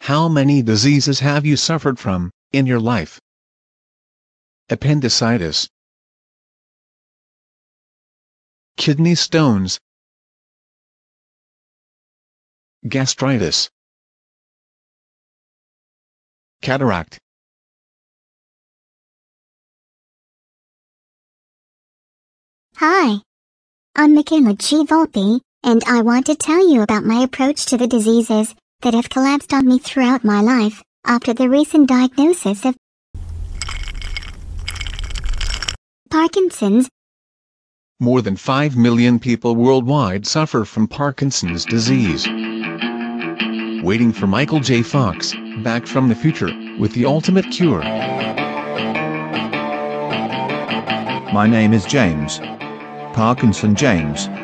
How many diseases have you suffered from in your life? Appendicitis, kidney stones, gastritis, cataract. Hi, I'm Michaela G. Volpe, and I want to tell you about my approach to the diseases that have collapsed on me throughout my life after the recent diagnosis of Parkinson's. More than 5 million people worldwide suffer from Parkinson's disease. Waiting for Michael J. Fox, back from the future, with the ultimate cure. My name is James. Parkinson James.